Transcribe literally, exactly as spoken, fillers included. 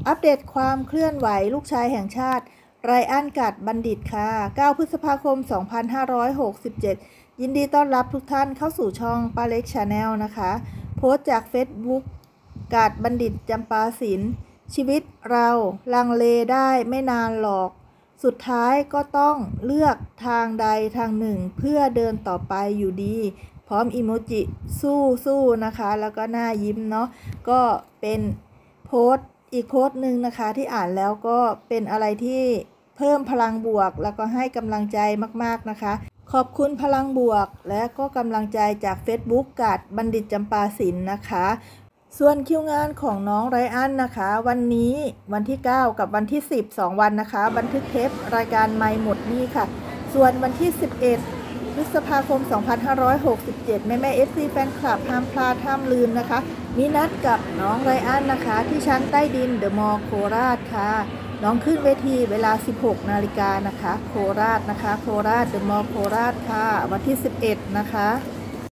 อัปเดตความเคลื่อนไหวลูกชายแห่งชาติไรอัน กาดบัณฑิตค่ะเก้าพฤษภาคมสองพันห้าร้อยหกสิบเจ็ดยินดีต้อนรับทุกท่านเข้าสู่ช่องป้าเล็กชาแนลนะคะโพสต์จาก Facebook กาดบัณฑิตจำปาศิลป์ชีวิตเราลังเลได้ไม่นานหรอกสุดท้ายก็ต้องเลือกทางใดทางหนึ่งเพื่อเดินต่อไปอยู่ดีพร้อมอีโมจิสู้สู้นะคะแล้วก็หน้ายิ้มเนาะก็เป็นโพสต์อีกโพสต์หนึ่งนะคะที่อ่านแล้วก็เป็นอะไรที่เพิ่มพลังบวกแล้วก็ให้กำลังใจมากๆนะคะขอบคุณพลังบวกและก็กำลังใจจาก Facebook กาดบัณฑิตจำปาศิลป์นะคะส่วนคิวงานของน้องไรอันนะคะวันนี้วันที่เก้ากับวันที่สิบ สองวันนะคะบันทึกเทปรายการไม่หมดนี่ค่ะส่วนวันที่สิบเอ็ดพฤษภาคมสองพันห้าร้อยหกสิบเจ็ดแม่แม่ เอฟ ซี แฟนคลับห้ามพลาดห้ามลืมนะคะมีนัดกับน้องไรอันนะคะที่ชั้นใต้ดินเดอะมอลล์โคราชค่ะน้องขึ้นเวทีเวลาสิบหกนาฬิกานะคะโคราชนะคะโคราชเดอะมอลล์โคราชค่ะวันที่สิบเอ็ดนะคะ